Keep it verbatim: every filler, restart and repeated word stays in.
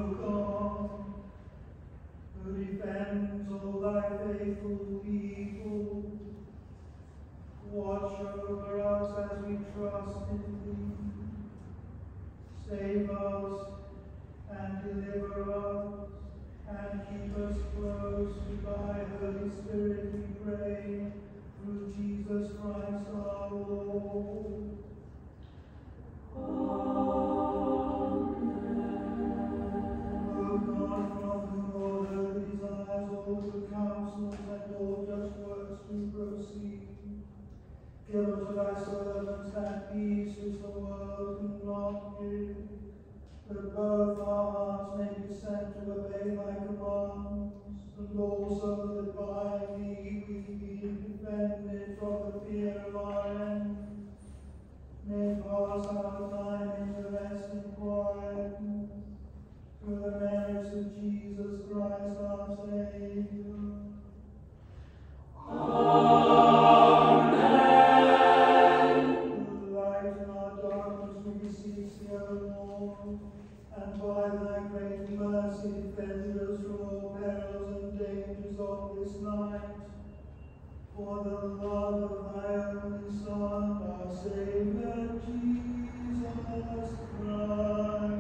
God, who defends all thy faithful people, watch over us as we trust in thee. Save us and deliver us, and keep us close to thy Holy Spirit, we pray, through Jesus Christ our Lord. O God, from whom all earthly desires, all good counsels, and all just works do proceed, give unto thy servants that peace which the world cannot give, that both our hearts may be sent to obey thy commands, and also that by thee we, being defended from the fear of our enemies, may pass our time in the rest and quiet, through the merits of Jesus Christ our Savior. Amen. Lighten our darkness, we beseech thee, O Lord, and by thy great mercy defend us from all perils and dangers of this night, for the love of thy only Son, our Saviour, Jesus Christ.